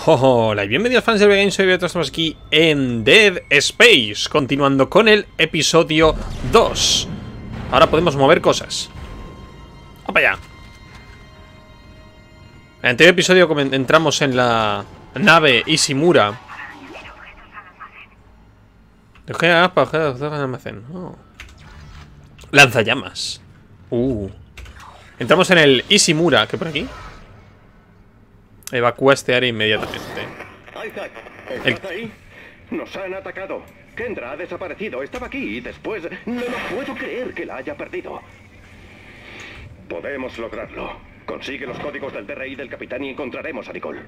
Hola y bienvenidos fans del Games, soy Beto, estamos aquí en Dead Space, continuando con el episodio 2. Ahora podemos mover cosas. ¡Vamos para allá! En el anterior episodio entramos en la nave Ishimura. Para el almacén. Lanzallamas. Entramos en el Ishimura, ¿qué por aquí? Evacúa este área inmediatamente. Isaac, ¿estás ahí? Nos han atacado. Kendra ha desaparecido. Estaba aquí y después... No puedo creer que la haya perdido. Podemos lograrlo. Consigue los códigos del DRI del capitán y encontraremos a Nicole.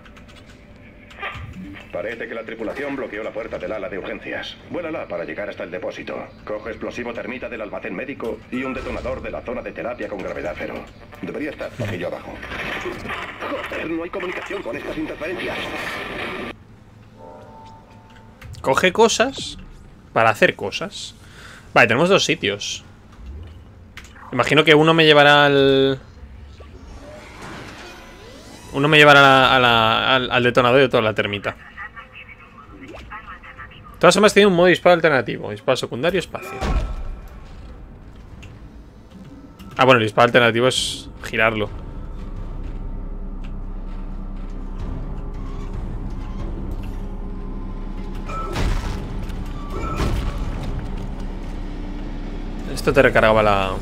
Parece que la tripulación bloqueó la puerta del ala de urgencias. Vuélala para llegar hasta el depósito. Coge explosivo termita del almacén médico y un detonador de la zona de terapia con gravedad cero. Debería estar pasillo abajo. Joder, no hay comunicación con estas interferencias. Coge cosas para hacer cosas. Vale, tenemos dos sitios. Imagino que uno me llevará al... Uno me llevará al detonador de toda la termita. Todas hemos tenido un modo disparo alternativo. Disparo secundario, espacio. Ah, bueno, el disparo alternativo es girarlo. Esto te recargaba la...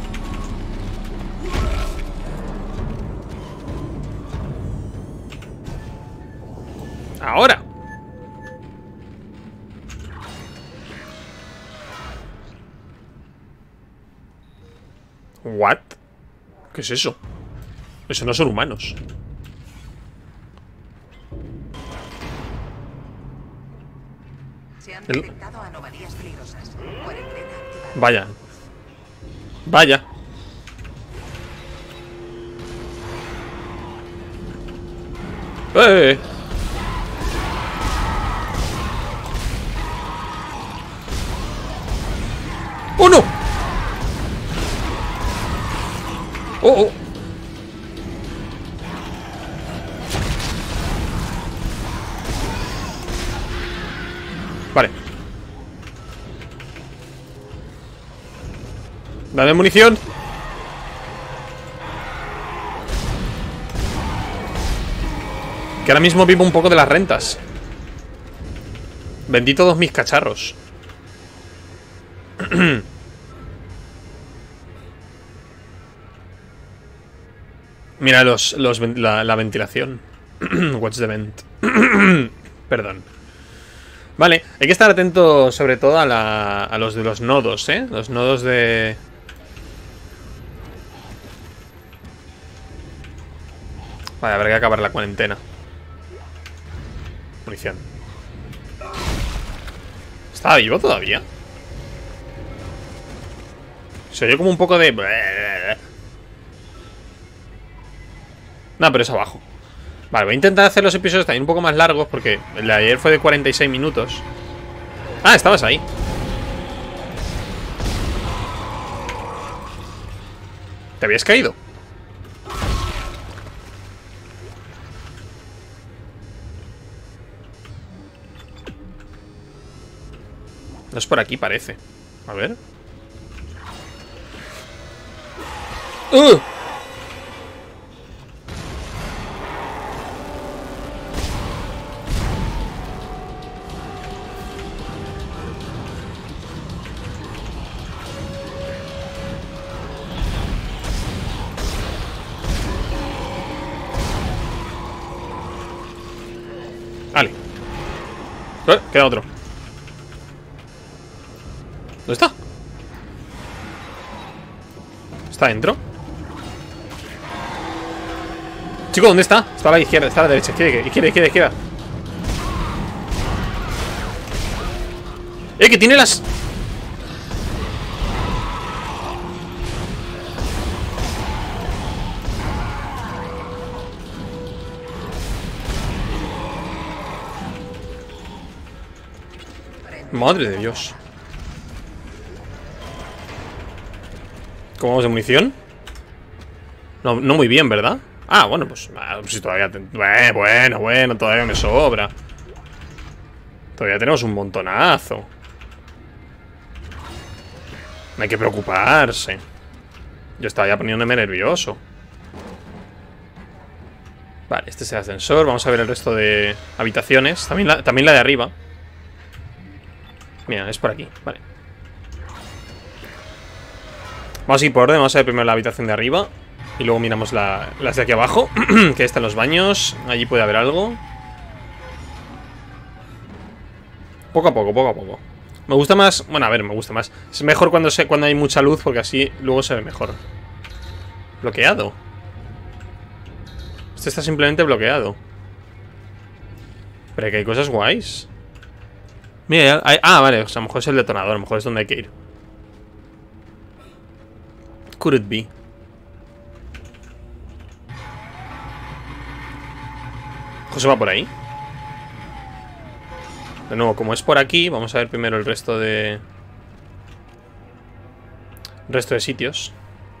Ahora. ¿What? ¿Qué es eso? Eso no son humanos. Se han detectado anomalías peligrosas. Cuarentena activada. Vaya. Vaya. ¡Eh! ¡Oh, no! ¡Oh, oh! Vale. Dame munición. Que ahora mismo vivo un poco de las rentas. Vendí todos mis cacharros. Mira la ventilación. Watch the vent. Perdón. Vale, hay que estar atento sobre todo a los de los nodos, ¿eh? Los nodos de... Vale, habrá que acabar la cuarentena. Munición. ¿Estaba vivo todavía? Se oye como un poco de... No, pero es abajo. Vale, voy a intentar hacer los episodios también un poco más largos, porque el de ayer fue de 46 minutos. Ah, estabas ahí. ¿Te habías caído? No es por aquí, parece. A ver. Vale. Queda otro. ¿Dónde está? ¿Está dentro? Chico, ¿dónde está? Está a la izquierda, está a la derecha. Izquierda. Que tiene las... Madre de Dios. ¿Cómo vamos de munición? No, no muy bien, ¿verdad? Ah, bueno, pues si todavía... Bueno, todavía me sobra. Todavía tenemos un montonazo. No hay que preocuparse. Yo estaba ya poniéndome nervioso. Vale, este es el ascensor. Vamos a ver el resto de habitaciones. También la de arriba. Mira, es por aquí, vale. Vamos a ir por orden, vamos a ver primero la habitación de arriba. Y luego miramos las de aquí abajo. Que están los baños. Allí puede haber algo. Poco a poco, poco a poco. Me gusta más, bueno, a ver, me gusta más. Es mejor cuando hay mucha luz, porque así luego se ve mejor. Bloqueado. Este está simplemente bloqueado. Pero que hay cosas guays. Mira, vale, o sea, a lo mejor es el detonador. A lo mejor es donde hay que ir. Could it be? José va por ahí. De nuevo, como es por aquí, vamos a ver primero el resto de... sitios.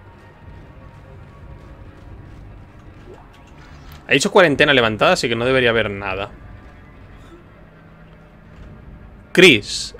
Ha dicho cuarentena levantada, así que no debería haber nada. Chris,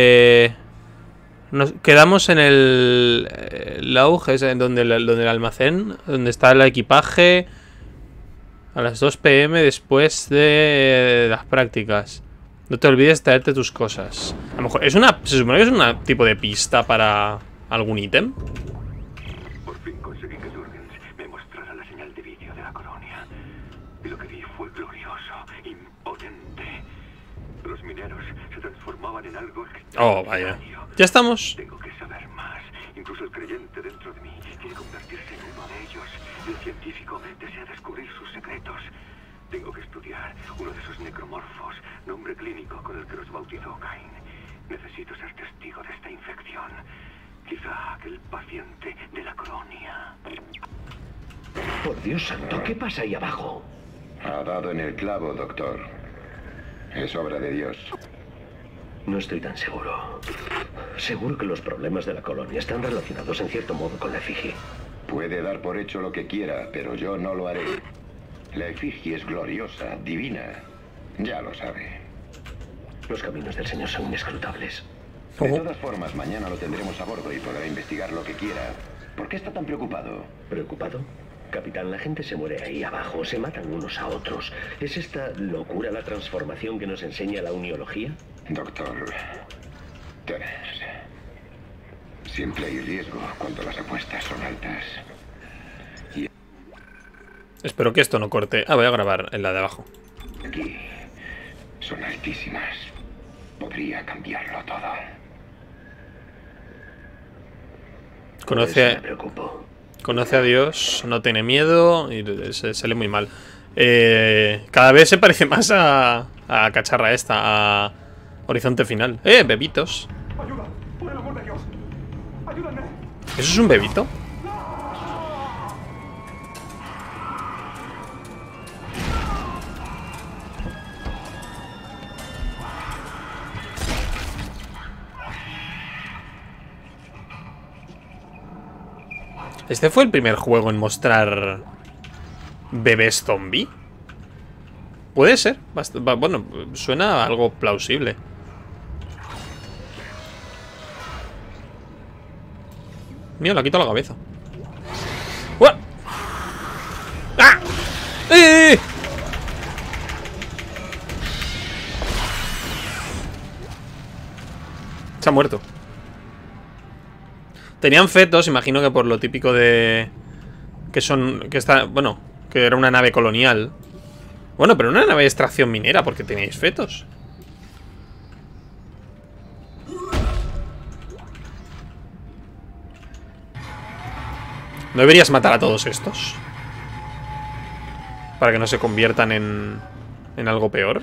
nos quedamos en el auge, es donde el almacén, donde está el equipaje, a las 2 PM después de las prácticas. No te olvides de traerte tus cosas. A lo mejor se supone que es un tipo de pista para algún ítem. Por fin conseguí que Jurgens me mostrara la señal de vídeo de la colonia. Y lo que vi fue glorioso, imponente. Los mineros se transformaban en algo extraordinario. Oh, vaya. Ya estamos. Tengo que saber más. Incluso el creyente dentro de mí quiere convertirse en uno de ellos. El científico desea descubrir sus secretos. Tengo que estudiar uno de esos necromorfos, nombre clínico con el que los bautizó Cain. Necesito ser testigo de esta infección. Quizá aquel paciente de la colonia. Por Dios santo, ¿qué pasa ahí abajo? Ha dado en el clavo, doctor. Es obra de Dios. No estoy tan seguro. Seguro que los problemas de la colonia están relacionados en cierto modo con la efigie. Puede dar por hecho lo que quiera, pero yo no lo haré. La efigie es gloriosa, divina. Ya lo sabe. Los caminos del Señor son inescrutables. De todas formas, mañana lo tendremos a bordo y podrá investigar lo que quiera. ¿Por qué está tan preocupado? ¿Preocupado? Capitán, la gente se muere ahí abajo, se matan unos a otros. ¿Es esta locura la transformación que nos enseña la uniología? Doctor, siempre hay riesgo cuando las apuestas son altas. Espero que esto no corte. Ah, voy a grabar en la de abajo. Aquí son altísimas. Podría cambiarlo todo. Me preocupo. Conoce a Dios, no tiene miedo y se lee muy mal. Cada vez se parece más a cacharra esta, a Horizonte Final. Bebitos. ¡Ayuda! ¡Por el amor de Dios! ¡Ayúdame! ¿Eso es un bebito? ¿Este fue el primer juego en mostrar bebés zombie? Puede ser. Bueno, suena algo plausible. Mira, le ha quitado la cabeza. ¡Uah! ¡Ah! ¡Eh! Se ha muerto. Tenían fetos, imagino que por lo típico de... Bueno, que era una nave colonial. Bueno, pero una nave de extracción minera, porque teníais fetos. ¿No deberías matar a todos estos? Para que no se conviertan en algo peor.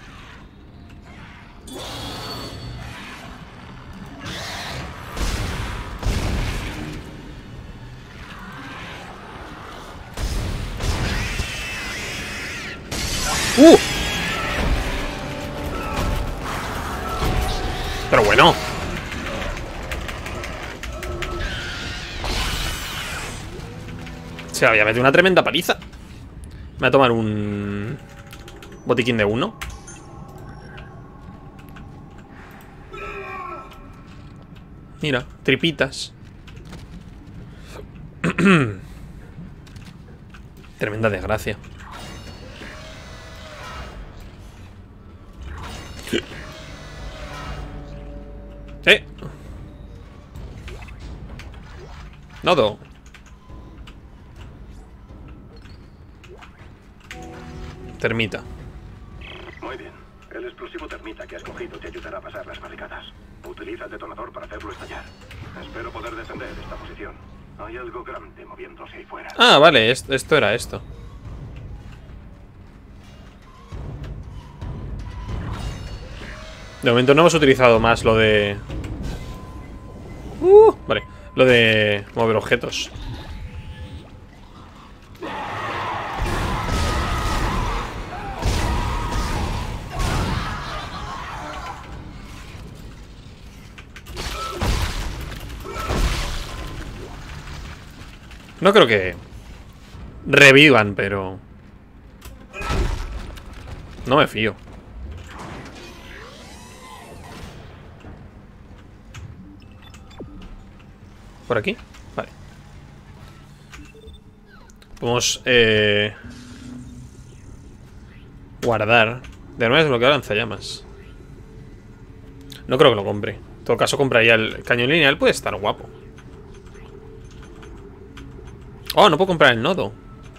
Pero bueno. Se había metido una tremenda paliza. Me voy a tomar un botiquín de 1. Mira, tripitas. Tremenda desgracia. Nodo. Termita. Muy bien. El explosivo termita que has cogido te ayudará a pasar las barricadas. Utiliza el detonador para hacerlo estallar. Espero poder defender esta posición. Hay algo grande moviéndose ahí fuera. Ah, vale, esto era esto. De momento no hemos utilizado más lo de... vale, lo de mover objetos. No creo que revivan, pero... no me fío. ¿Por aquí? Vale. Podemos guardar. De nuevo desbloquear lanzallamas. No creo que lo compre. En todo caso compraría el cañón lineal. Puede estar guapo. Oh, no puedo comprar el nodo.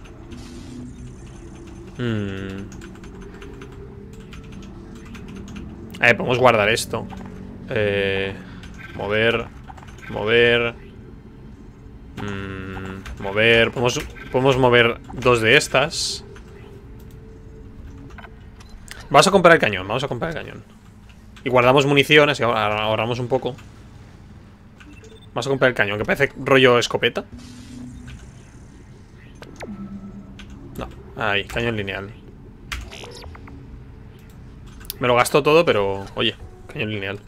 Podemos guardar esto. Mover. Mover. Mover. Podemos mover 2 de estas. Vamos a comprar el cañón. Vamos a comprar el cañón. Y guardamos munición, así ahorramos un poco. Vamos a comprar el cañón, que parece rollo escopeta. No, ahí, cañón lineal. Me lo gasto todo, pero... oye, cañón lineal.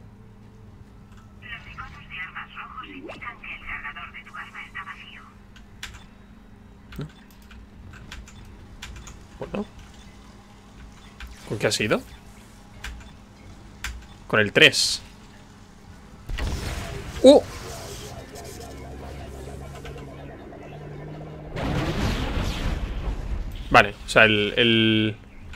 Los iconos de armas rojos indican que el cargador de tu arma está vacío. Bueno. ¿Con qué ha sido? Con el 3. Vale, o sea, el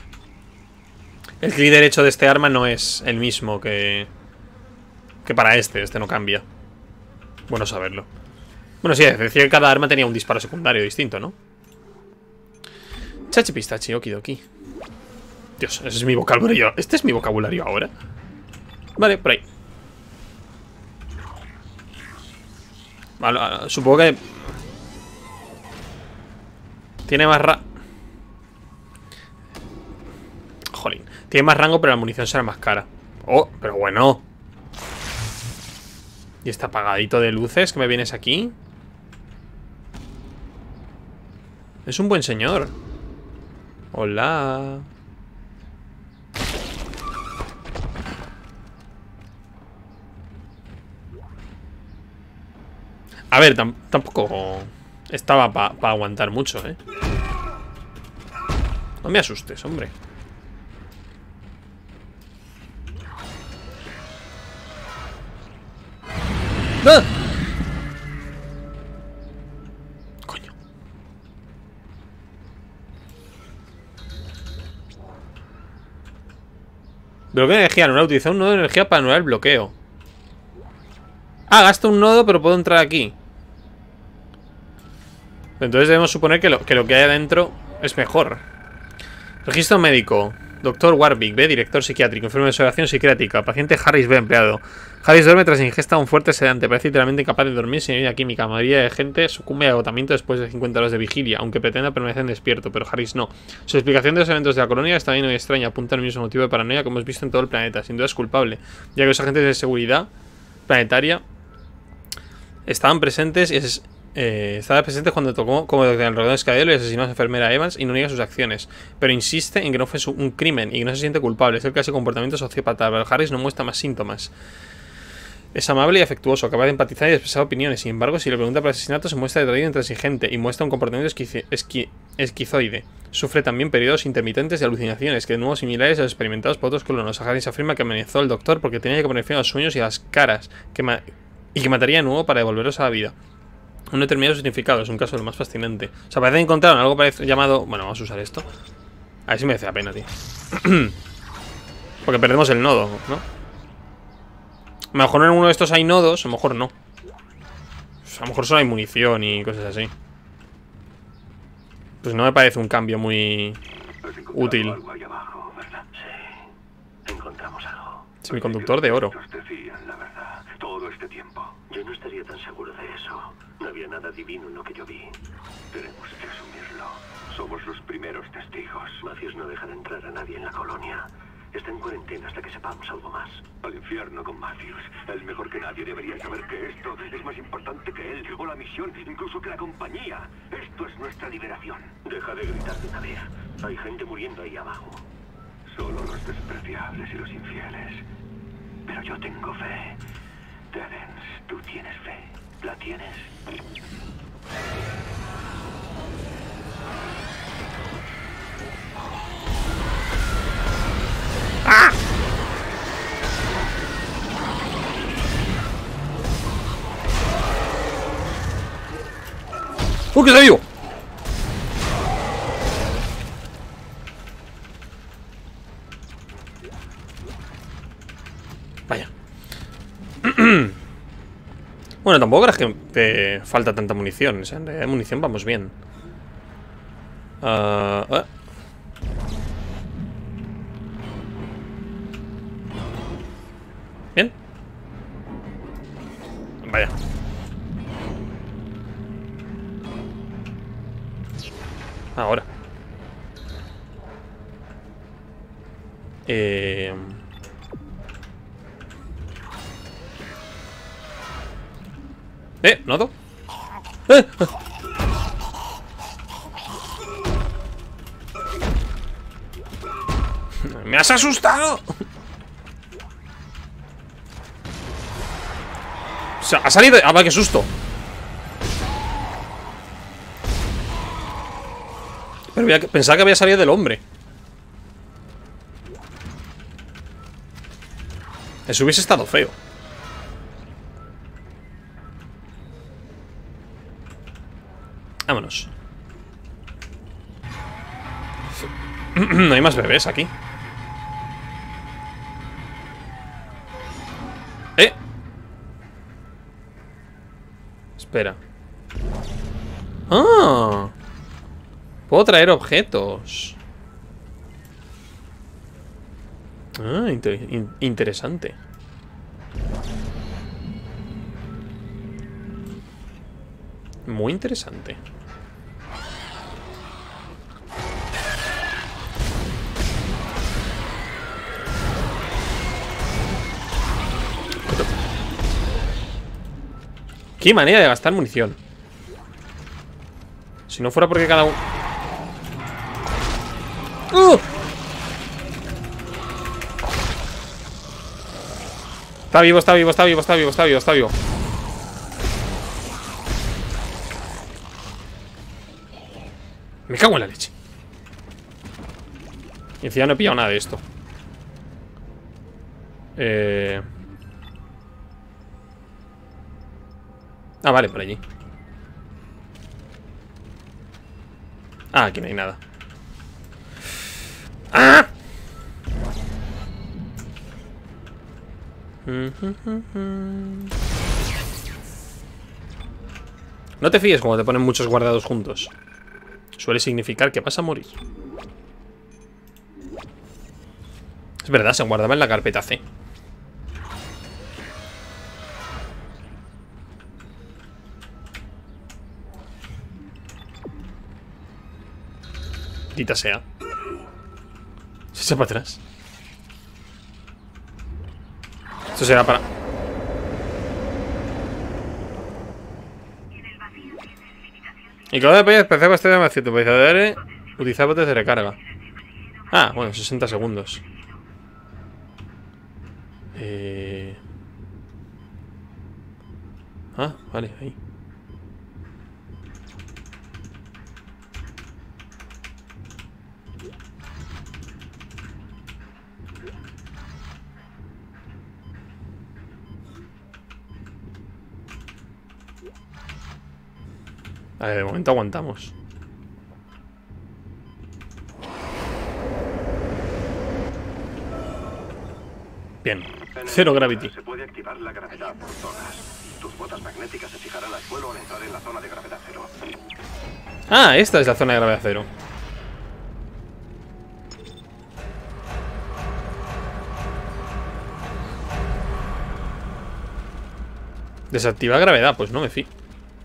clic derecho de este arma no es el mismo que para este no cambia. Bueno saberlo. Bueno, sí, decía que cada arma tenía un disparo secundario distinto, ¿no? Chachi pistachi, okidoki. Dios, ese es mi vocabulario. ¿Este es mi vocabulario ahora? Vale, por ahí. Vale, supongo que tiene más Jolín. Tiene más rango, pero la munición será más cara. Oh, pero bueno. Y está apagadito de luces, que me vienes aquí. Es un buen señor. Hola. A ver, tampoco estaba para aguantar mucho, ¿eh? No me asustes, hombre. ¡Ah! Coño. Bloqueo de energía. No utilizar un nodo de energía para anular el bloqueo. Ah, gasto un nodo, pero puedo entrar aquí. Entonces debemos suponer que lo que hay adentro es mejor. Registro médico. Doctor Warwick B, director psiquiátrico. Enfermo de observación psiquiátrica. Paciente Harris B, empleado. Harris duerme tras ingesta de un fuerte sedante. Parece literalmente incapaz de dormir sin ayuda química. La mayoría de gente sucumbe a agotamiento después de 50 horas de vigilia, aunque pretenda permanecer despierto, pero Harris no. Su explicación de los eventos de la colonia está bien y extraña. Apunta al mismo motivo de paranoia que hemos visto en todo el planeta. Sin duda es culpable, ya que los agentes de seguridad planetaria estaban presentes cuando tocó como doctor el rodón escadero y asesinó a la enfermera Evans y no niega sus acciones, pero insiste en que no fue un crimen y que no se siente culpable. Es el clásico comportamiento sociópata, pero Harris no muestra más síntomas. Es amable y afectuoso, capaz de empatizar y de expresar opiniones. Sin embargo, si le pregunta por asesinato, se muestra detraído e intransigente y muestra un comportamiento esquizoide. Sufre también periodos intermitentes de alucinaciones, que de nuevo similares a los experimentados por otros colonos. Harris afirma que amenazó al doctor porque tenía que poner fin a los sueños y a las caras, y que mataría de nuevo para devolverlos a la vida. Un determinado significado, es un caso de lo más fascinante. O sea, parece que encontraron algo llamado... Bueno, vamos a usar esto. A ver si merece la pena, tío. Porque perdemos el nodo, ¿no? A lo mejor en uno de estos hay nodos, a lo mejor no. A lo mejor solo hay munición y cosas así. Pues no me parece un cambio muy útil. Algo ahí abajo, ¿verdad? Sí. Encontramos algo. Semiconductor de oro. Nos decían la verdad todo este tiempo. Yo no estaría tan seguro de eso. No había nada divino en lo que yo vi. Tenemos que asumirlo. Somos los primeros testigos. Matthews no deja de entrar a nadie en la colonia. Está en cuarentena hasta que sepamos algo más. Al infierno con Matthews. Él mejor que nadie debería saber que esto es más importante que él, o la misión, incluso que la compañía. Esto es nuestra liberación. Deja de gritar de una vez. Hay gente muriendo ahí abajo. Solo los despreciables y los infieles. Pero yo tengo fe. Terence, tú tienes fe. ¿La tienes? ¡Ah! ¡Uy, que está vivo! Vaya. Bueno, tampoco creas que te falta tanta munición. O sea, en realidad de munición vamos bien. Bien. Vaya. Ahora. ¿Nodo? ¡Me has asustado! O sea, ha salido... ¡Ah, va, qué susto! Pero pensaba que había salido del hombre. Eso hubiese estado feo. Vámonos. No hay más bebés aquí. Espera. ¡Ah! Puedo traer objetos. Ah, interesante. Muy interesante. Qué manera de gastar munición. Si no fuera porque cada uno... Está vivo, está vivo, está vivo, está vivo, está vivo, está vivo. Me cago en la leche. Y encima no he pillado nada de esto. Ah, vale, por allí. Ah, aquí no hay nada. ¡Ah! No te fíes cuando te ponen muchos guardados juntos. Suele significar que vas a morir. Es verdad, se guardaba en la carpeta C. Maldita sea. Se echa para atrás. Esto será para... Y cada vez especial para este demasiado utilizar botes de recarga. Ah, bueno, 60 segundos. Ah, vale, ahí. A ver, de momento aguantamos. Bien. Cero gravity. Se puede activar la gravedad por zonas. Tus botas magnéticas se fijarán al suelo al entrar en la zona de gravedad cero. Ah, esta es la zona de gravedad cero. Desactiva gravedad, pues no me fío.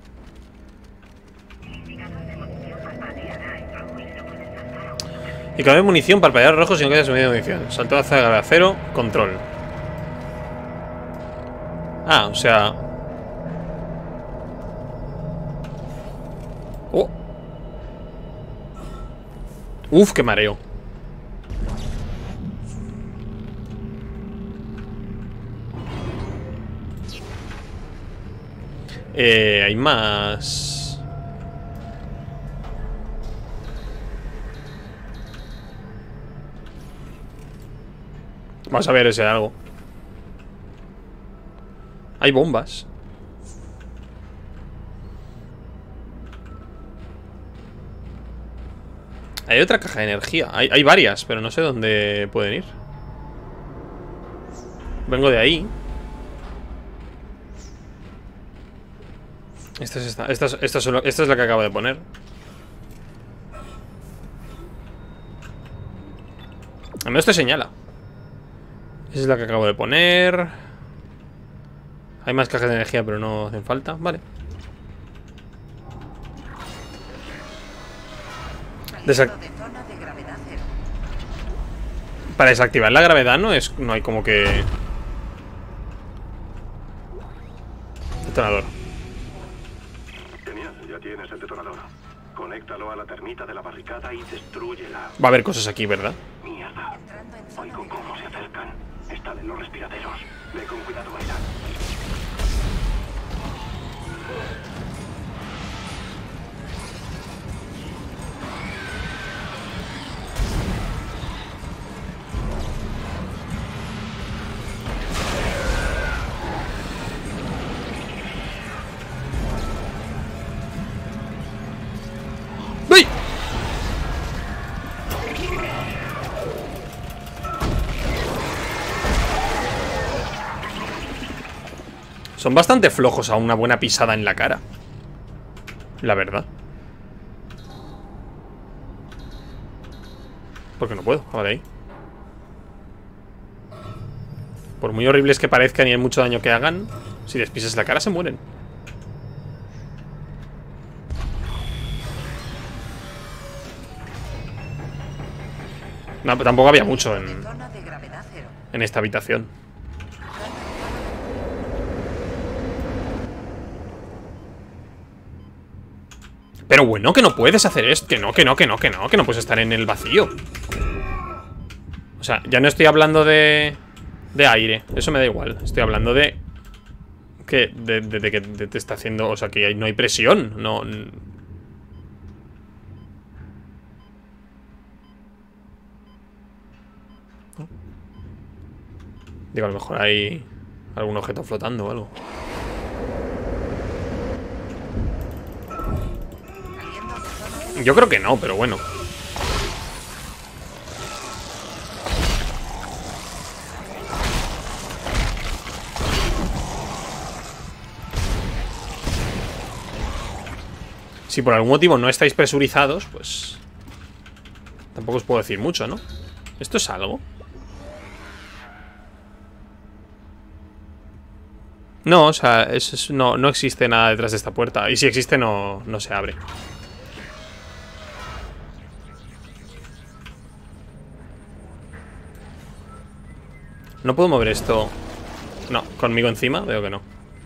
Y cabe munición, parpadear rojo si no queda suministro de munición. Salto de gravedad cero, control. Ah, o sea... Oh. Uf, qué mareo. Hay más... Vamos a ver ese algo. Hay bombas. Hay otra caja de energía. Hay varias, pero no sé dónde pueden ir. Vengo de ahí. Esta es la que acabo de poner. Al menos te señala. Esa es la que acabo de poner. Hay más cajas de energía, pero no hacen falta. Vale. Para desactivar la gravedad no hay como que... Detonador. Genial, ya tienes el detonador. Conéctalo a la termita de la barricada y destrúyela. Va a haber cosas aquí, ¿verdad? Mierda. Oigo cómo se acercan. Están en los respiraderos. Ve con cuidado, Aira. ¡Uy! Son bastante flojos a una buena pisada en la cara. La verdad. Porque no puedo, ahora ahí. Por muy horribles que parezcan y el mucho daño que hagan, si les pisas la cara se mueren. No, tampoco había mucho en esta habitación. Pero bueno, que no puedes hacer esto. Que no puedes estar en el vacío. O sea, ya no estoy hablando de aire. Eso me da igual. Estoy hablando de que que te está haciendo... O sea, que no hay presión. No... Digo, a lo mejor hay algún objeto flotando o algo. Yo creo que no, pero bueno. Si por algún motivo no estáis presurizados, pues... Tampoco os puedo decir mucho, ¿no? ¿Esto es algo? No, o sea, no existe nada detrás de esta puerta. Y si existe, no se abre. ¿No puedo mover esto? No, conmigo encima, veo que no.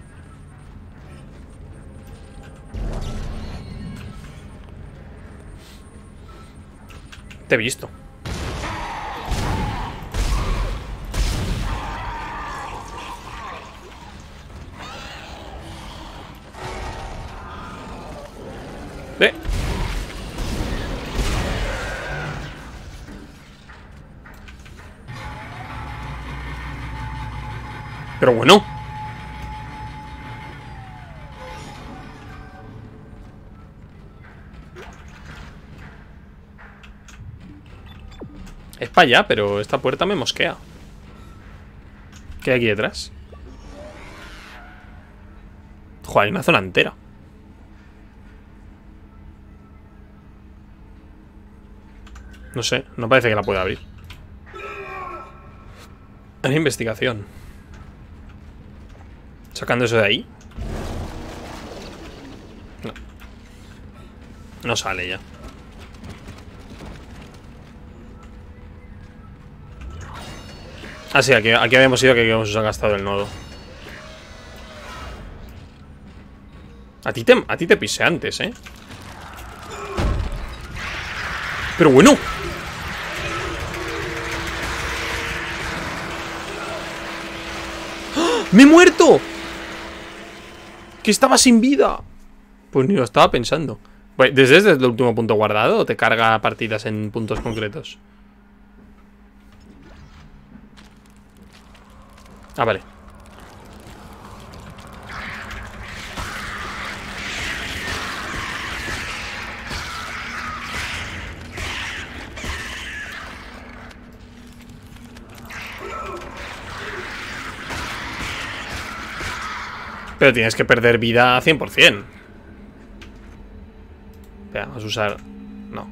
Te he visto. Pero bueno. Es para allá, pero esta puerta me mosquea. ¿Qué hay aquí detrás? Joder, hay una zona entera. No sé, no parece que la pueda abrir. Hay investigación. Sacando eso de ahí. No. No sale ya. Ah, sí, aquí habíamos ido, que habíamos gastado el nodo. A ti te pisé antes, ¿eh? Pero bueno. ¡Ah! ¡Me he muerto! Que estaba sin vida. Pues ni lo estaba pensando. ¿Desde el último punto guardado o te carga partidas en puntos concretos? Ah, vale. Pero tienes que perder vida 100%. Espera, vamos a usar... No.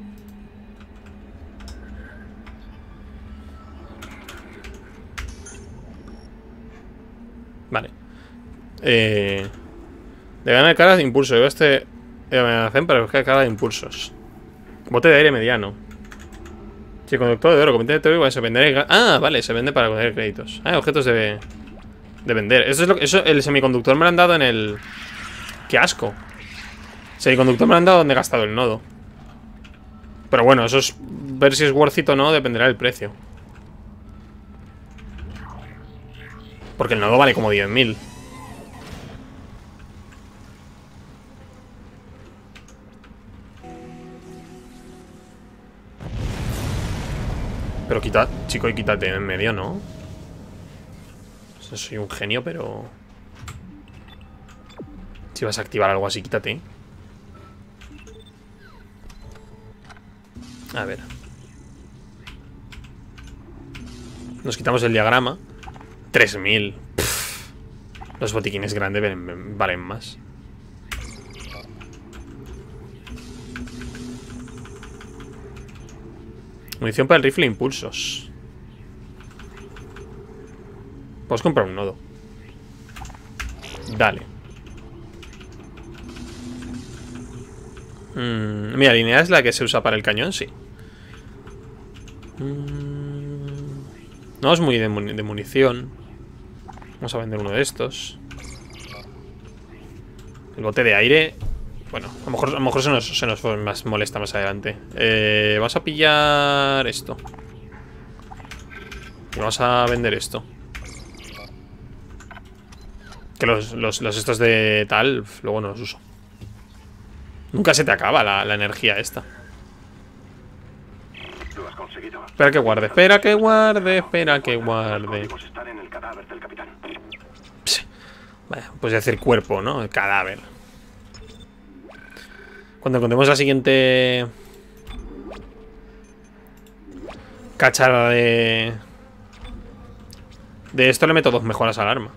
Vale. Debe ganar cargas de impulso. Lleva este almacén para buscar carga de impulsos. Bote de aire mediano. Sí, conductor de oro. Comité de teórico se vender. Ah, vale, se vende para conseguir créditos. Ah, objetos de vender. Eso es lo que. Eso, el semiconductor me lo han dado en el. Qué asco. Semiconductor me lo han dado donde he gastado el nodo. Pero bueno, eso es. Ver si es worth it o no dependerá del precio. Porque el nodo vale como 10.000. Pero quita, chico, y quítate en medio, ¿no? O sea, soy un genio, pero... Si vas a activar algo así, quítate. A ver. Nos quitamos el diagrama. 3.000. Los botiquines grandes valen más. Munición para el rifle e impulsos. Puedes comprar un nodo. Dale. Mira, lineal es la que se usa para el cañón, sí. No es muy de munición. Vamos a vender uno de estos. El bote de aire. Bueno, a lo mejor se nos más molesta más adelante. Vamos a pillar esto. Y vamos a vender esto. Que los estos de tal, luego no los uso. Nunca se te acaba la energía esta. Lo has conseguido. Espera que guarde, espera que guarde, espera que guarde. Están en el cadáver del capitán. Vale, pues decir cuerpo, ¿no? El cadáver. Cuando encontremos la siguiente cachada de esto, le meto 2 mejoras al arma.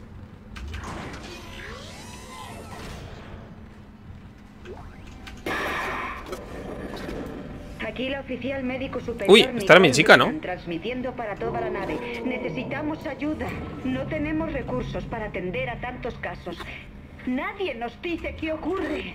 Aquí la oficial médico superior. Uy, esta era mi chica, ¿no? Transmitiendo para toda la nave. Necesitamos ayuda. No tenemos recursos para atender a tantos casos. Nadie nos dice qué ocurre.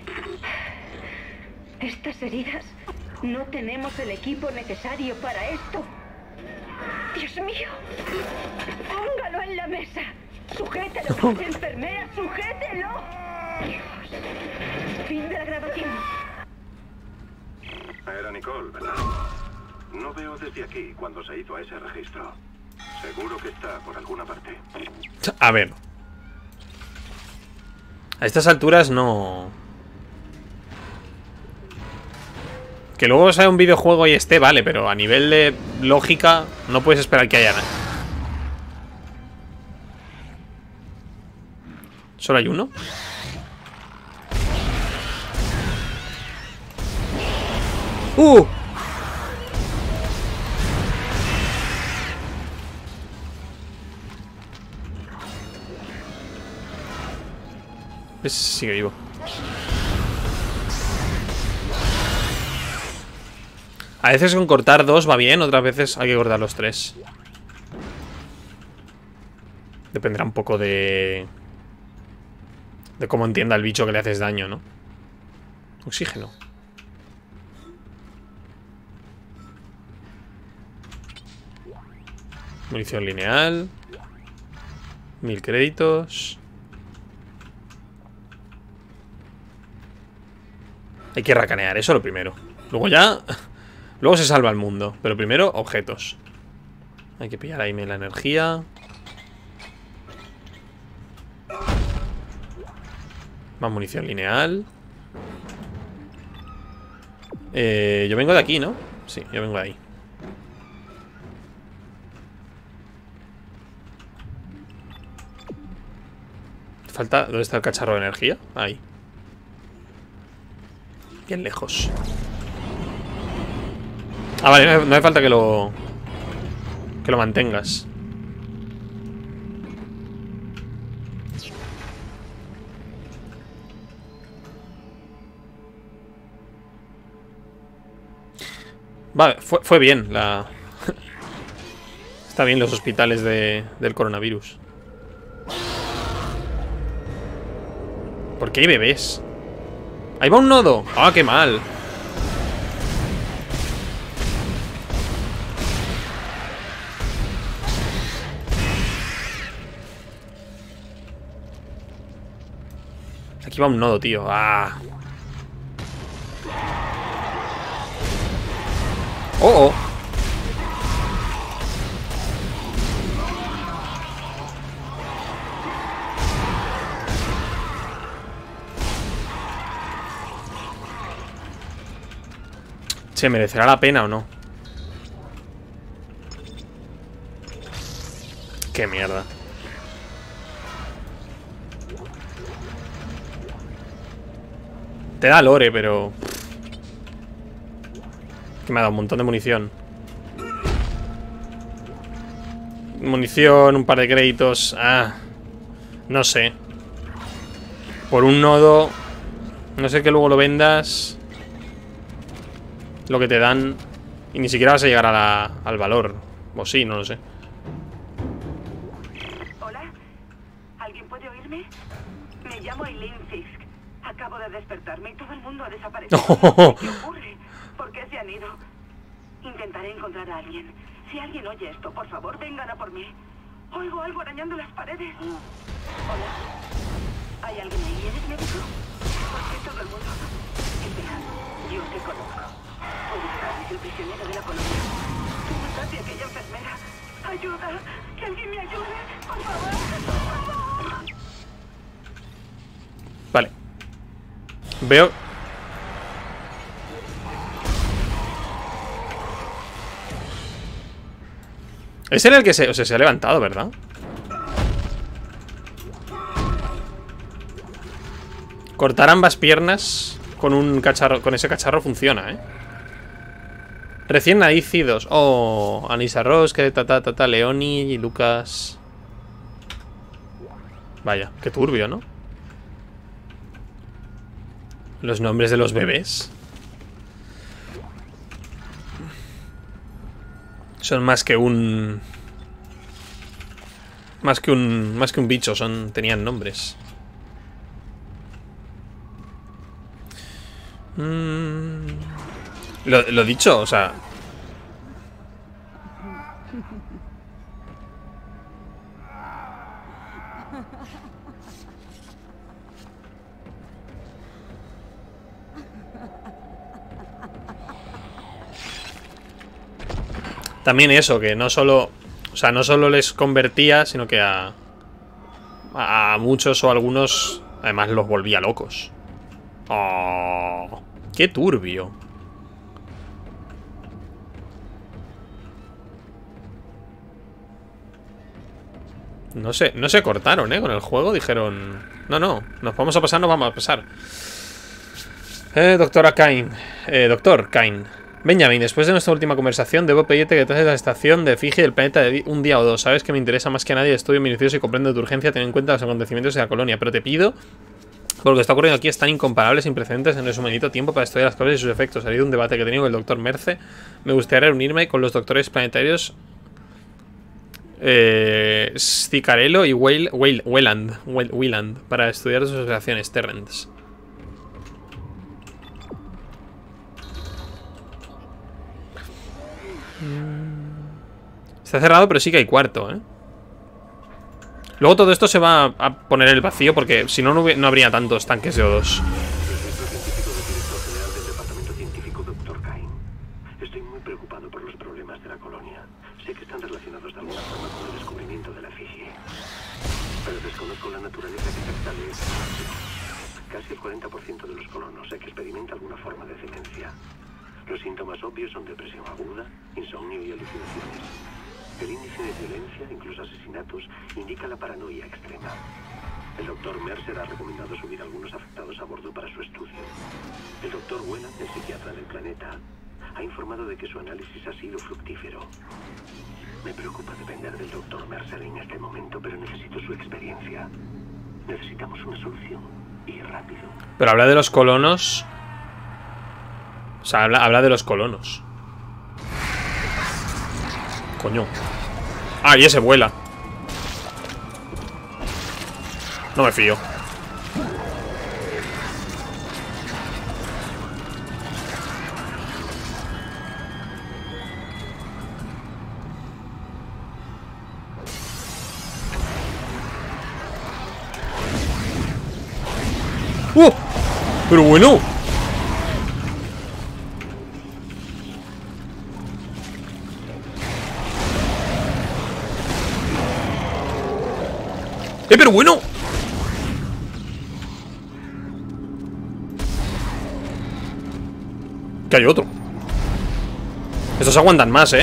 Estas heridas. No tenemos el equipo necesario para esto. Dios mío. Póngalo en la mesa. Sujételo, enfermera, sujételo. Dios. Fin de la grabación. Era Nicole, ¿verdad? No veo desde aquí cuando se hizo ese registro. Seguro que está por alguna parte. A ver. A estas alturas no... Que luego sea un videojuego y esté, vale, pero a nivel de lógica no puedes esperar que haya nada. ¿Solo hay uno? Ese sigue vivo. A veces con cortar 2 va bien, otras veces hay que cortar los 3. Dependerá un poco de cómo entienda el bicho que le haces daño, ¿no? Oxígeno. Munición lineal. 1000 créditos. Hay que racanear, eso lo primero. Luego ya... Luego se salva el mundo. Pero primero, objetos. Hay que pillar ahí la energía. Más munición lineal. Yo vengo de aquí, ¿no? Sí, yo vengo de ahí. Falta... ¿Dónde está el cacharro de energía? Ahí. Bien lejos. Ah, vale, no hace falta que lo mantengas. Vale, fue bien la... Está bien los hospitales del coronavirus. ¿Por qué hay bebés? ¡Ahí va un nodo! ¡Ah, qué mal! Aquí va un nodo, tío. ¡Ah! ¡Oh, oh! ¿Se merecerá la pena o no? ¡Qué mierda! Te da lore, pero... Que me ha dado un montón de munición. Munición, un par de créditos. Ah, no sé. Por un nodo. No sé que luego lo vendas. Lo que te dan. Y ni siquiera vas a llegar al valor. O sí, no lo sé. Hola, ¿alguien puede oírme? Me llamo Eileen Fisk. Acabo de despertarme y todo el mundo ha desaparecido. ¿Qué ocurre? ¿Por qué se han ido? Intentaré encontrar a alguien. Si alguien oye esto, por favor, vengan a por mí. Oigo algo arañando las paredes. Hola. ¿Hay alguien ahí? ¿Eres médico? ¿Por qué todo el mundo? Espera, yo te conozco. Puedes ser el prisionero de la colonia. Tú mataste a aquella enfermera. ¡Ayuda! ¡Que alguien me ayude! ¡Por favor! ¡Por favor! Vale. Veo... Es él el que se ha levantado, ¿verdad? Cortar ambas piernas con un cacharro, con ese cacharro funciona, ¿eh? Recién nacidos. Oh, Anissa Ross, que Leoni y Lucas. Vaya, qué turbio, ¿no? Los nombres de los bebés son más que un... Más que un bicho, tenían nombres. Lo dicho, o sea... También eso, que no solo... O sea, no solo les convertía, sino que a muchos o algunos además los volvía locos. Oh, qué turbio. No se cortaron, con el juego. Dijeron, no, nos vamos a pasar, nos vamos a pasar. Doctor Kain. Benjamin, después de nuestra última conversación, debo pedirte que traes la estación de efigie del planeta de un día o dos. Sabes que me interesa más que nadie el estudio minucioso y comprendo tu urgencia, teniendo en cuenta los acontecimientos de la colonia. Pero te pido, porque lo que está ocurriendo aquí es tan incomparable, sin precedentes en su humanito tiempo para estudiar las causas y sus efectos. Ha habido un debate que he tenido con el doctor Merce. Me gustaría reunirme con los doctores planetarios Sticarello y Weyland para estudiar sus relaciones. Terrence. Está cerrado, pero sí que hay cuarto, Luego todo esto se va a poner en el vacío, porque si no, no habría tantos tanques de O2. Departamento científico, Dr. Kain. Estoy muy preocupado por los problemas de la colonia. Sé que están relacionados de alguna forma con el descubrimiento de la efigie. Pero desconozco la naturaleza exacta de esta situación. Casi el 40% de los colonos experimenta alguna forma de demencia. Los síntomas obvios son depresión aguda, insomnio y alucinaciones. El índice de violencia, incluso asesinatos, indica la paranoia extrema. El doctor Mercer ha recomendado subir a algunos afectados a bordo para su estudio. El doctor Weyland, el psiquiatra del planeta, ha informado de que su análisis ha sido fructífero. Me preocupa depender del doctor Mercer en este momento, pero necesito su experiencia. Necesitamos una solución, y rápido. Pero habla de los colonos. O sea, habla de los colonos. Coño. Ah, y ese vuela. No me fío. Pero bueno. Pero bueno. Que hay otro. Estos aguantan más,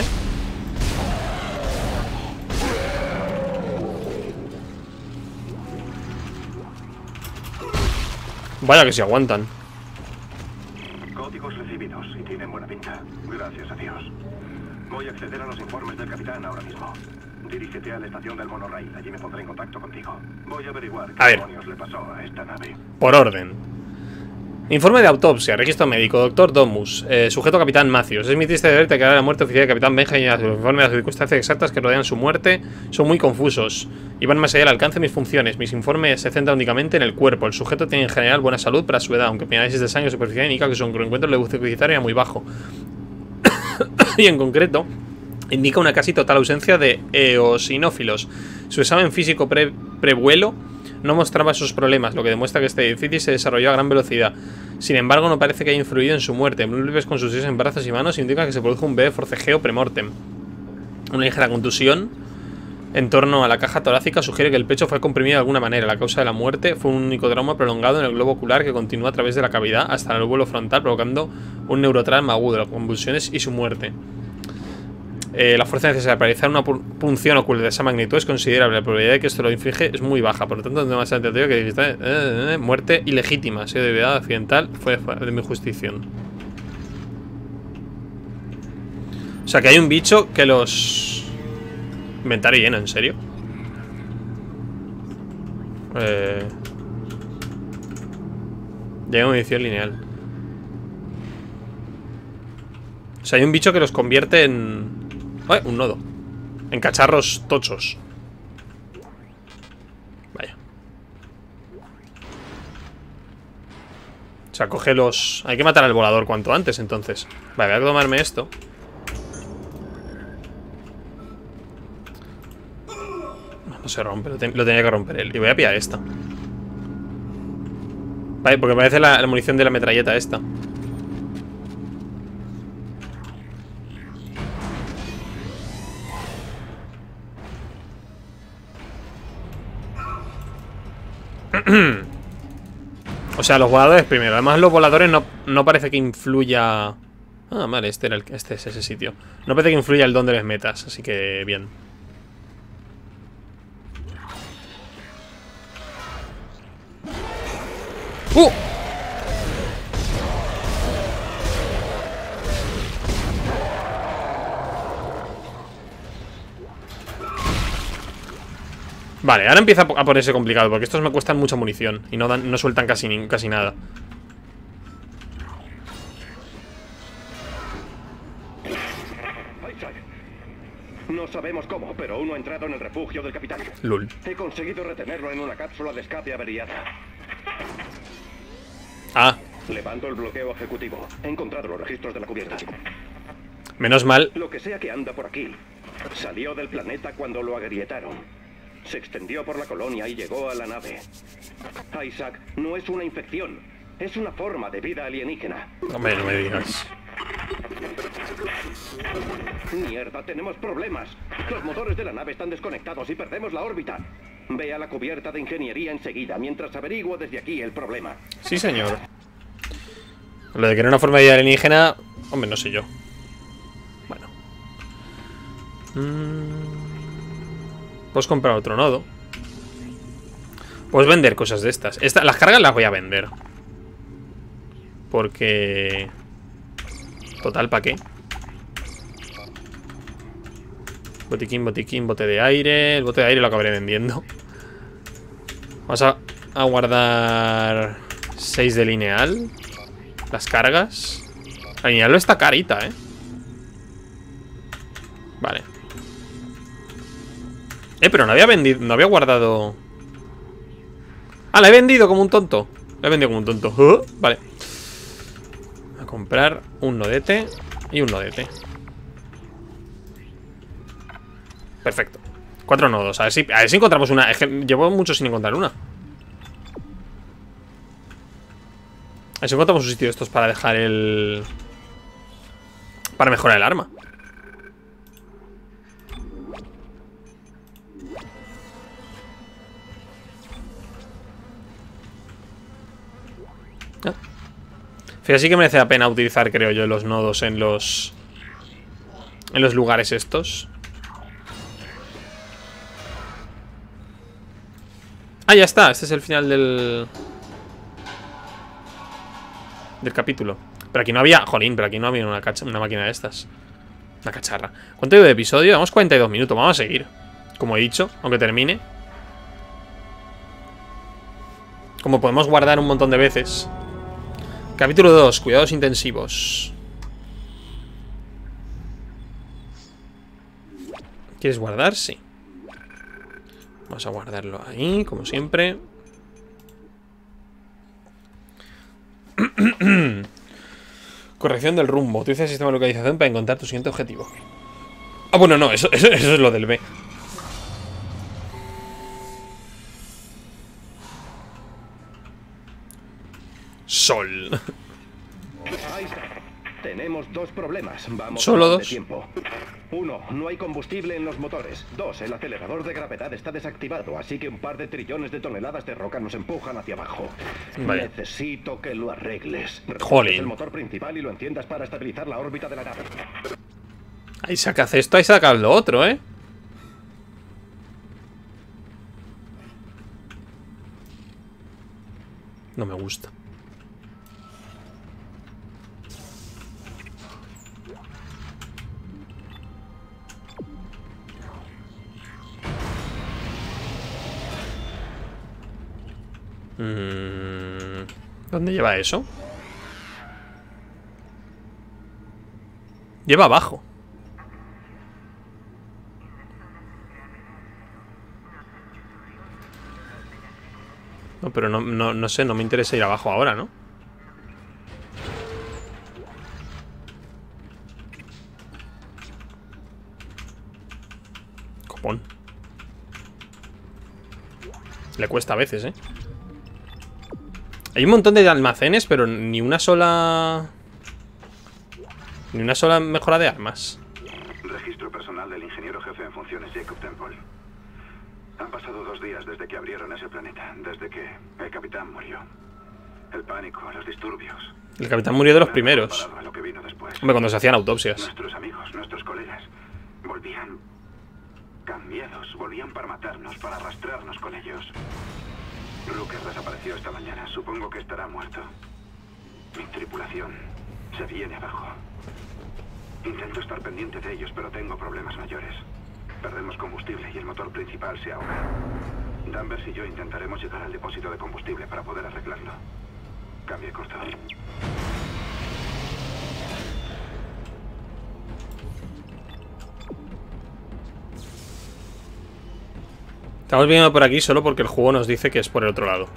Vaya que se aguantan. Códigos recibidos y tienen buena pinta. Gracias a Dios. Voy a acceder a los informes del capitán ahora mismo. Dirígete a la estación del monorail. Allí me pondré en contacto contigo. Voy a averiguar qué demonios le pasó a esta nave. Por orden. Informe de autopsia, registro médico, doctor Domus, sujeto capitán Matthews. Es mi triste deber declarar la muerte oficial del capitán Benjamin. Los informes de las circunstancias exactas que rodean su muerte son muy confusos y van más allá del alcance de mis funciones. Mis informes se centran únicamente en el cuerpo. El sujeto tiene en general buena salud para su edad, aunque mi análisis de sangre superficial indica que su encuentro leucocitario era muy bajo. Y en concreto, indica una casi total ausencia de eosinófilos. Su examen físico prevuelo no mostraba esos problemas, lo que demuestra que este edificio se desarrolló a gran velocidad. Sin embargo, no parece que haya influido en su muerte. Múltiples contusiones en brazos y manos indican que se produjo un breve forcejeo premortem. Una ligera contusión en torno a la caja torácica sugiere que el pecho fue comprimido de alguna manera. La causa de la muerte fue un único trauma prolongado en el globo ocular que continúa a través de la cavidad hasta el lóbulo frontal, provocando un neurotrauma agudo, convulsiones y su muerte. La fuerza necesaria para realizar una punción ocular de esa magnitud es considerable. La probabilidad de que esto lo inflige es muy baja. Por lo tanto, es demasiado tentativo que muerte ilegítima. Ha sido debilidad accidental. Fue de mi jurisdicción. O sea, que hay un bicho que los... Inventario lleno, ¿en serio? Llega munición lineal. O sea, hay un bicho que los convierte en... un nodo. En cacharros tochos. Vaya. O sea, coge los... Hay que matar al volador cuanto antes, entonces. Vale, voy a tomarme esto. No se rompe, lo tenía que romper él. Y voy a pillar esta. Vale, porque me parece la munición de la metralleta esta. O sea, los voladores primero. Además, los voladores no parece que influya... Ah, vale, este es ese sitio. No parece que influya el dónde les metas, así que bien. Vale, ahora empieza a ponerse complicado, porque estos me cuestan mucha munición y no sueltan casi nada. No sabemos cómo, pero uno ha entrado en el refugio del capitán. Lul. He conseguido retenerlo en una cápsula de escape averiada. Ah, Levanto el bloqueo ejecutivo. He encontrado los registros de la cubierta. menos mal. Lo que sea que anda por aquí, salió del planeta cuando lo agrietaron. Se extendió por la colonia y llegó a la nave. Isaac, no es una infección. Es una forma de vida alienígena. Hombre, no me digas. Mierda, tenemos problemas. Los motores de la nave están desconectados y perdemos la órbita. Ve a la cubierta de ingeniería enseguida, mientras averiguo desde aquí el problema. Sí, señor. Lo de que era una forma de vida alienígena, hombre, no sé yo. Bueno. Puedes comprar otro nodo. Puedes vender cosas de estas. Las cargas las voy a vender. Porque... Total, ¿para qué? Botiquín, bote de aire. El bote de aire lo acabaré vendiendo. Vamos a guardar 6 de lineal. Las cargas. La lineal no está carita, Vale. Pero no había vendido. No había guardado. Ah, la he vendido como un tonto. La he vendido como un tonto. Vale. A comprar un nodete y un nodete. Perfecto. 4 nodos. A ver si encontramos una. Es que llevo mucho sin encontrar una. A ver si encontramos un sitio de estos para dejar el... Para mejorar el arma. Fíjate, sí que merece la pena utilizar, creo yo, los nodos en los lugares estos. Ah, ya está. Este es el final del capítulo. Pero aquí no había... Jolín, pero aquí no había una máquina de estas. Una cacharra. ¿Cuánto llevo de episodio? Vamos 42 minutos. Vamos a seguir. Como he dicho, aunque termine. Como podemos guardar un montón de veces. Capítulo 2. Cuidados intensivos. ¿Quieres guardar? Sí. Vamos a guardarlo ahí, como siempre. Corrección del rumbo. Utiliza el sistema de localización para encontrar tu siguiente objetivo. Ah, bueno, no, eso es lo del B. Sol. Tenemos dos problemas. Vamos ¿Solo a dos? de tiempo. 1. No hay combustible en los motores. 2. El acelerador de gravedad está desactivado, así que un par de trillones de toneladas de roca nos empujan hacia abajo. Vale. Necesito que lo arregles. Jolín. El motor principal y lo enciendas para estabilizar la órbita de la nave. Ahí sacas esto, ahí sacas lo otro, No me gusta. ¿Dónde lleva eso? Lleva abajo. No, pero no sé, no me interesa ir abajo ahora, ¿no? Copón. Le cuesta a veces, Hay un montón de almacenes, pero ni una sola... Ni una sola mejora de armas. Registro personal del ingeniero jefe en funciones Jacob Temple. Han pasado 2 días desde que abrieron ese planeta, desde que el capitán murió. El pánico, los disturbios. El capitán murió de los primeros. A lo que vino después. Hombre, cuando se hacían autopsias. Nuestros amigos, nuestros colegas, volvían cambiados, volvían para matarnos, para arrastrarnos con ellos. Rooker desapareció esta mañana. Supongo que estará muerto. Mi tripulación se viene abajo. Intento estar pendiente de ellos, pero tengo problemas mayores. Perdemos combustible y el motor principal se ahoga. Danvers y yo intentaremos llegar al depósito de combustible para poder arreglarlo. Cambio corto. Estamos viendo por aquí solo porque el juego nos dice que es por el otro lado.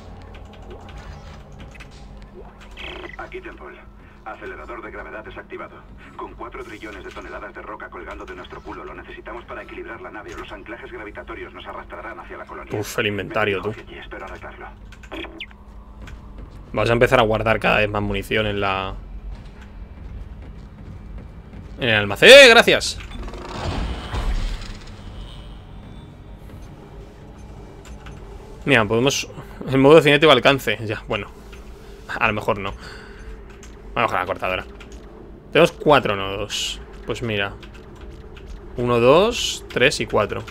Aquí Temple. Acelerador de gravedad desactivado. Con 4 trillones de toneladas de roca colgando de nuestro culo, lo necesitamos para equilibrar la nave. Los anclajes gravitatorios nos arrastrarán hacia la colonia. Uf, el inventario, tú. Y espero arreglarlo. Vamos a empezar a guardar cada vez más munición en la... en el almacén. ¡Eh, gracias! Mira, podemos... el modo cinético alcance. Ya, bueno. A lo mejor no. Vamos a la cortadora. Tenemos 4 nodos. Pues mira. 1, 2, 3 y 4.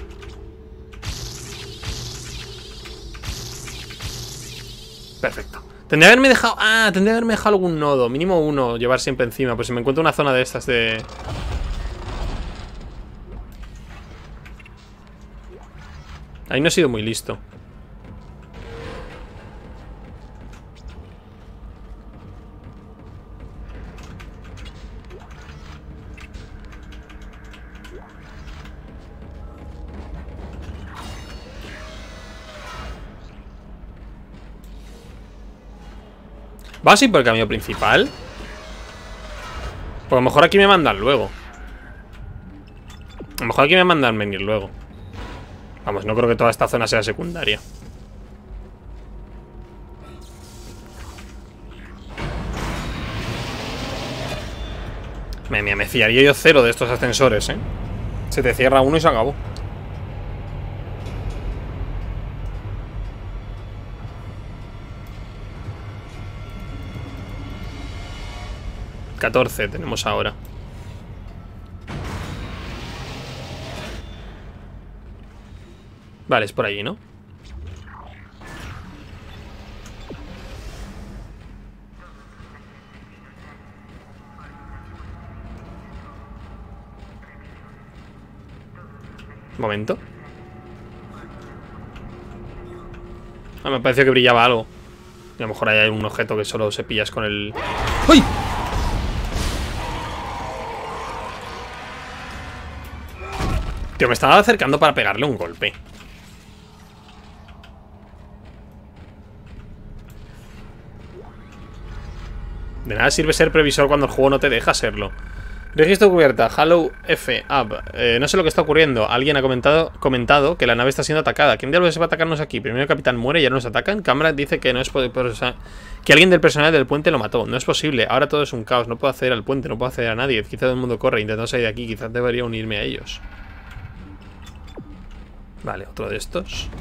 Perfecto. Tendría que haberme dejado... ah, tendría que haberme dejado algún nodo. Mínimo uno, llevar siempre encima. Pues si me encuentro una zona de estas de... ahí no he sido muy listo. ¿Vas a ir por el camino principal? Pues a lo mejor aquí me mandan luego. A lo mejor aquí me mandan venir luego. Vamos, no creo que toda esta zona sea secundaria. Me fiaría yo cero de estos ascensores, ¿eh? Se te cierra uno y se acabó. ...14 tenemos ahora. Vale, es por allí, ¿no? Un momento. Ah, me pareció que brillaba algo. Y a lo mejor ahí hay un objeto que solo se pillas con el... ¡Uy! Tío, me estaba acercando para pegarle un golpe. De nada sirve ser previsor cuando el juego no te deja serlo. Registro cubierta, Halo F, Up. No sé lo que está ocurriendo. Alguien ha comentado que la nave está siendo atacada. ¿Quién diablos va a atacarnos aquí? Primero el capitán muere y ya nos atacan. Cámara dice que no es que alguien del personal del puente lo mató. No es posible. Ahora todo es un caos. No puedo acceder al puente, no puedo acceder a nadie. Quizá todo el mundo corre intentando salir de aquí. Quizás debería unirme a ellos. Vale, otro de estos.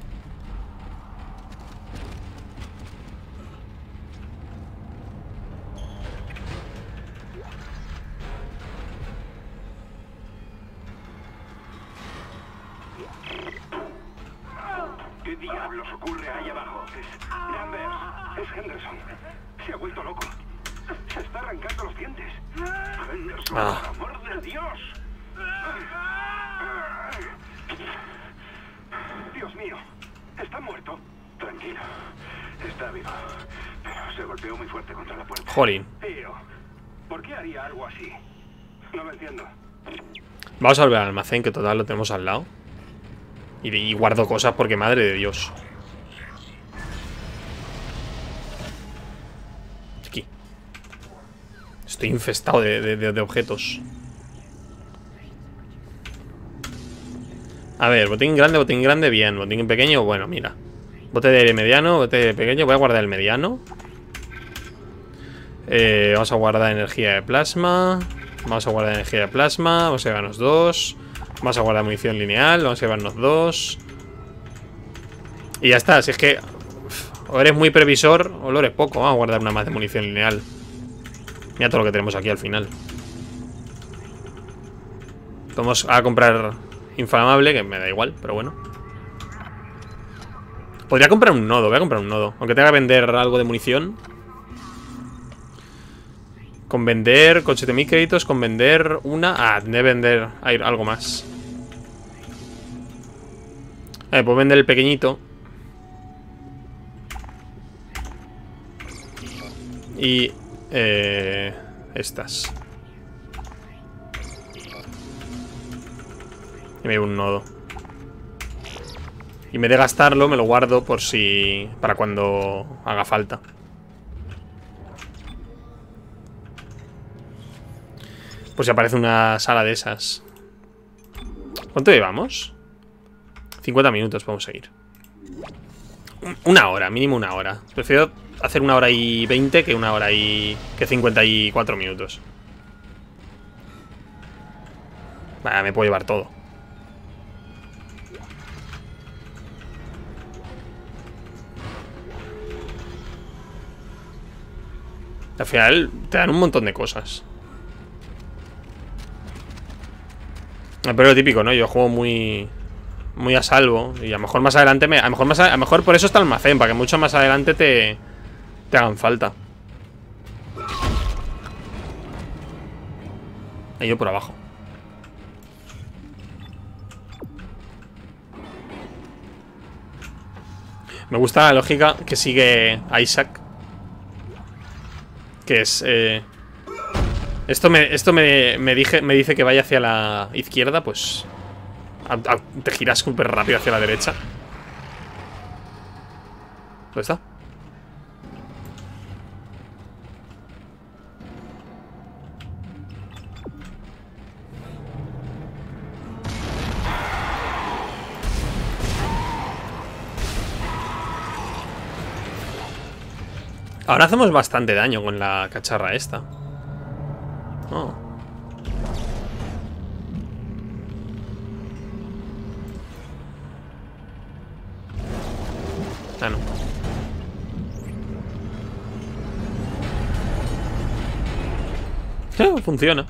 ¿Qué diablos ocurre ahí abajo? Es Danvers. Es Henderson. Se ha vuelto loco. Se está arrancando los dientes. Henderson, por amor de Dios. Dios mío, ¿está muerto? Tranquilo, está vivo, pero se golpeó muy fuerte contra la puerta. Jolín. Tío, ¿por qué haría algo así? No lo entiendo. Vamos a volver al almacén, que total lo tenemos al lado. Y guardo cosas porque madre de Dios. Aquí. Estoy infestado de objetos. A ver, botín grande, bien. Botín pequeño, bueno, mira. Bote de aire mediano, bote de aire pequeño. Voy a guardar el mediano. Vamos a guardar energía de plasma. Vamos a guardar energía de plasma. Vamos a llevarnos 2. Vamos a guardar munición lineal. Vamos a llevarnos 2. Y ya está, si es que o eres muy previsor o lo eres poco. Vamos a guardar una más de munición lineal. Mira todo lo que tenemos aquí al final. Vamos a comprar inflamable, que me da igual, pero bueno. Podría comprar un nodo, voy a comprar un nodo. Aunque tenga que vender algo de munición. Con vender 7.000 créditos, con vender una... Ah, de vender algo más. Puedo vender el pequeñito. Y... estas. Y me llevo un nodo. Y me de gastarlo, me lo guardo por si... para cuando haga falta. Pues si aparece una sala de esas. ¿Cuánto llevamos? 50 minutos, vamos a seguir. Una hora, mínimo una hora. Prefiero hacer 1 hora y 20 que 1 hora y... que 54 minutos. Vaya, me puedo llevar todo. Al final te dan un montón de cosas. Pero lo típico, ¿no? Yo juego muy a salvo. Y a lo mejor más adelante a lo mejor por eso está el almacén, para que mucho más adelante te hagan falta. He ido por abajo. Me gusta la lógica que sigue Isaac. Que es... Esto me dice que vaya hacia la izquierda, pues... te giras súper rápido hacia la derecha. ¿Dónde está? Ahora hacemos bastante daño con la cacharra esta. Oh. Ah, no. Funciona.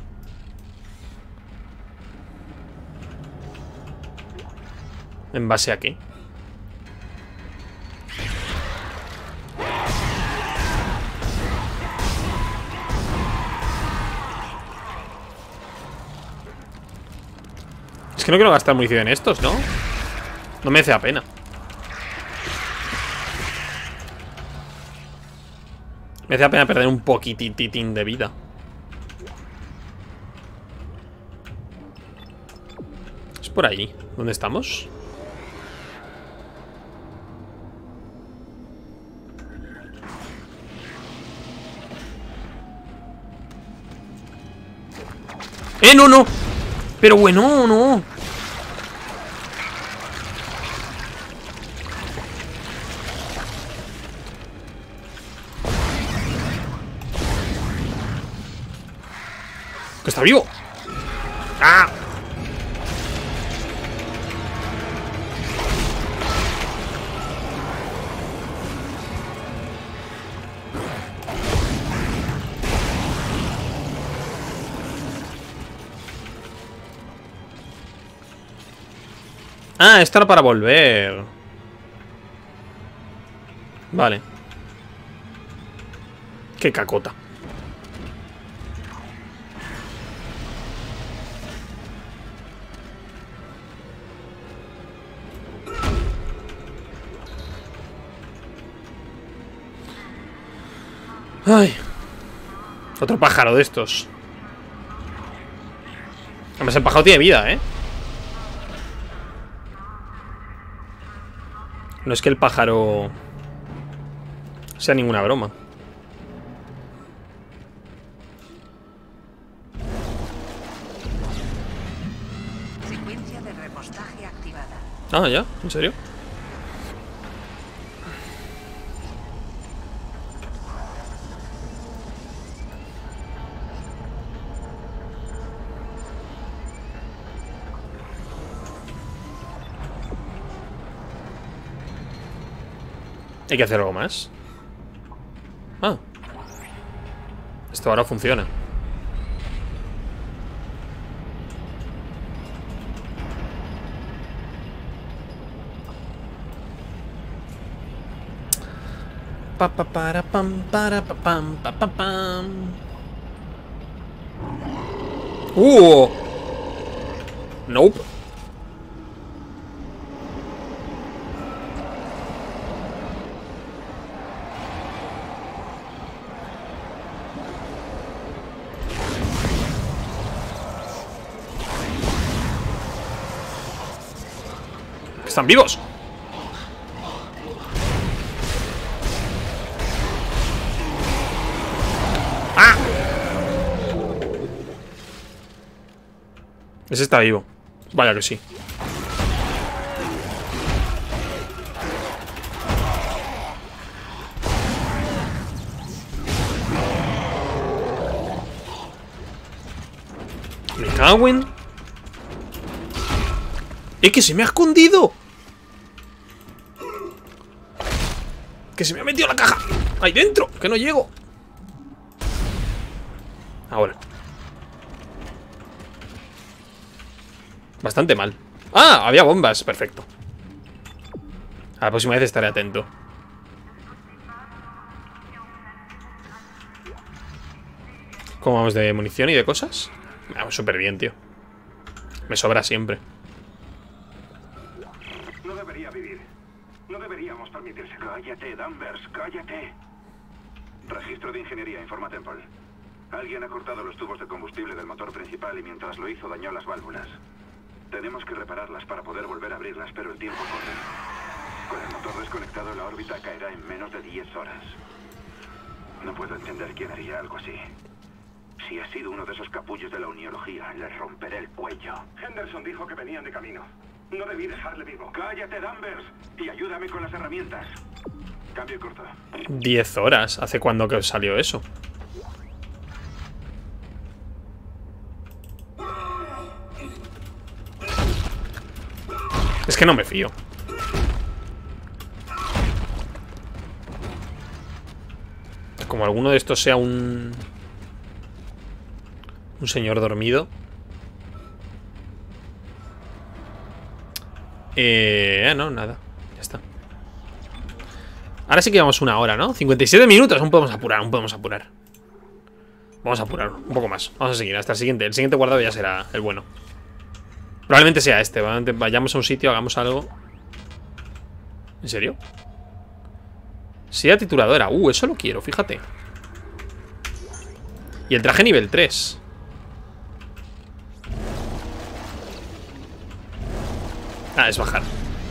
¿En base a qué? Es que no quiero gastar munición en estos, ¿no? No merece la pena. Merece la pena perder un poquititín de vida. Es por allí. ¿Dónde estamos? ¡No, no! Pero bueno, no. ¡Que está vivo! ¡Ah! Ah, esto era para volver. Vale. Qué cacota. Ay. Otro pájaro de estos. Además el pájaro tiene vida, ¿eh? No es que el pájaro sea ninguna broma. Secuencia de repostaje activada. Ah, ¿ya? ¿En serio? Hay que hacer algo más. Ah. Esto ahora funciona. pa, pa, para, pam, para, pa, pam, pa, pa, pam. Nope. ¡Están vivos! ¡Ah! Ese está vivo. Vaya que sí. Me cago en... ¡Es que se me ha escondido! ¡Que se me ha metido la caja! ¡Ahí dentro! ¡Que no llego! Ahora. Bastante mal. ¡Ah! Había bombas. Perfecto. A la próxima vez estaré atento. ¿Cómo vamos de munición y de cosas? Vamos súper bien, tío. Me sobra siempre. No debería vivir. No deberíamos permitirse. Cállate, Danvers, cállate. Registro de ingeniería, informa Temple. Alguien ha cortado los tubos de combustible del motor principal y mientras lo hizo dañó las válvulas. Tenemos que repararlas para poder volver a abrirlas, pero el tiempo corre. Con el motor desconectado, la órbita caerá en menos de 10 horas. No puedo entender quién haría algo así. Si ha sido uno de esos capullos de la uniología, le romperé el cuello. Henderson dijo que venían de camino. No debí dejarle vivo. ¡Cállate, Danvers! Y ayúdame con las herramientas. Cambio corto. 10 horas. ¿Hace cuándo que salió eso? Es que no me fío. Como alguno de estos sea un señor dormido. No, nada. Ya está. Ahora sí que llevamos una hora, ¿no? 57 minutos. Aún podemos apurar, aún podemos apurar. Vamos a apurar un poco más. Vamos a seguir hasta el siguiente. El siguiente guardado ya será el bueno. Probablemente sea este. Probablemente vayamos a un sitio, hagamos algo. ¿En serio? Silla trituradora. Eso lo quiero, fíjate. Y el traje nivel 3. Ah, es bajar.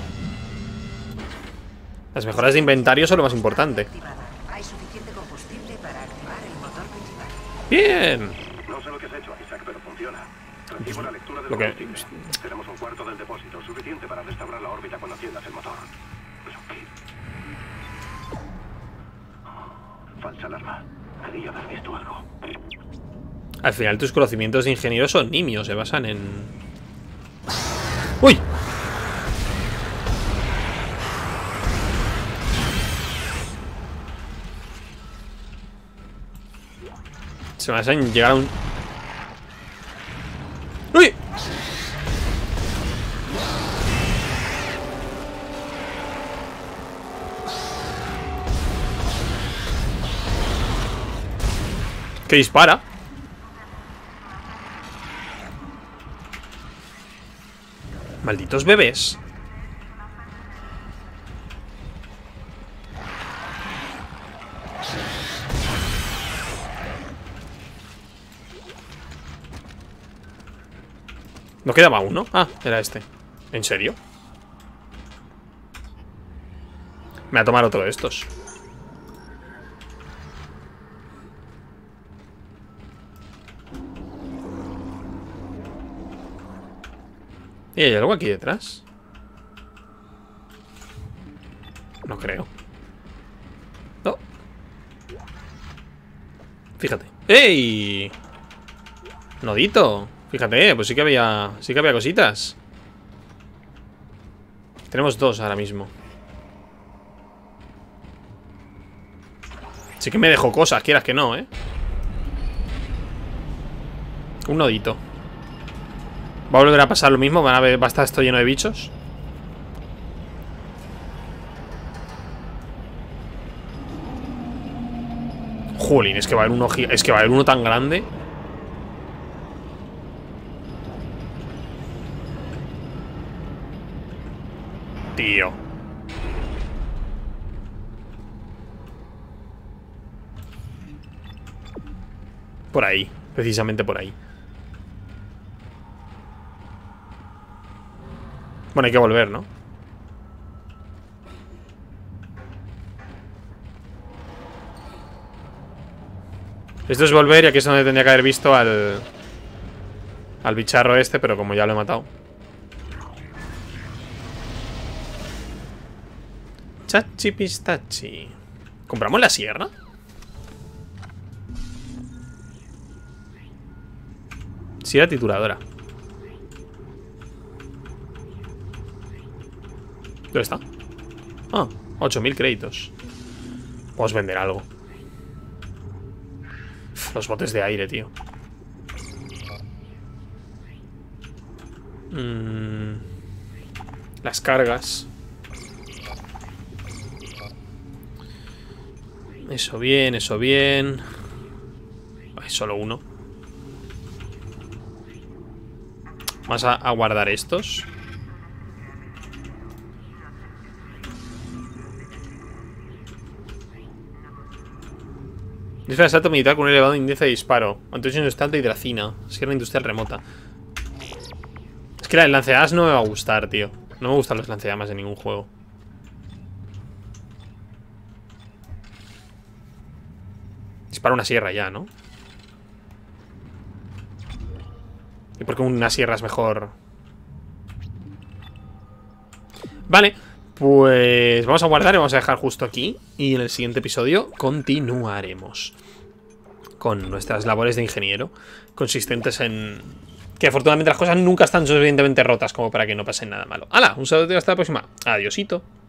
Las mejoras de inventario son lo más importante. Activada. Hay suficiente combustible para activar el motor principal. Bien. No sé lo que has hecho, Isaac, pero funciona. Recibo la lectura del Lo que... combustible. Tenemos un cuarto del depósito, suficiente para restaurar la órbita cuando enciendas el motor. ¿Pero qué? Falsa alarma. Quería haber visto algo. Al final tus conocimientos de ingeniero son nimios, se basan en... ¡Uy! Se basan en llegar a un... ¡Uy! Que dispara. Malditos bebés. ¿No quedaba uno? Ah, era este. ¿En serio? Me voy a tomar otro de estos. ¿Y hay algo aquí detrás? No creo. No. Fíjate. ¡Ey! Nodito. Fíjate, pues sí que había cositas. Tenemos dos ahora mismo. Sí que me dejó cosas, quieras que no, ¿eh? Un nodito. ¿Va a volver a pasar lo mismo? ¿Va a estar esto lleno de bichos? Jolín, es que va a haber uno, es que va a haber uno tan grande. Tío. Por ahí, precisamente por ahí. Bueno, hay que volver, ¿no? Esto es volver y aquí es donde tendría que haber visto al bicharro este, pero como ya lo he matado. Chachi pistachi. ¿Compramos la sierra? Sierra trituradora. ¿Dónde está? Ah, 8000 créditos. Vamos a vender algo. Uf, los botes de aire, tío. Las cargas. Eso bien, eso bien. Ay, solo uno. Vamos a guardar estos. Disfraz de asalto militar con un elevado índice de disparo. Antidosis industrial de hidracina. Sierra industrial remota. Es que el lanceadas no me va a gustar, tío. No me gustan los lanceamas en ningún juego. Dispara una sierra ya, ¿no? ¿Y por qué una sierra es mejor? Vale, pues vamos a guardar y vamos a dejar justo aquí. Y en el siguiente episodio continuaremos con nuestras labores de ingeniero, consistentes en que afortunadamente las cosas nunca están suficientemente rotas como para que no pase nada malo. ¡Hala! Un saludo y hasta la próxima. Adiosito.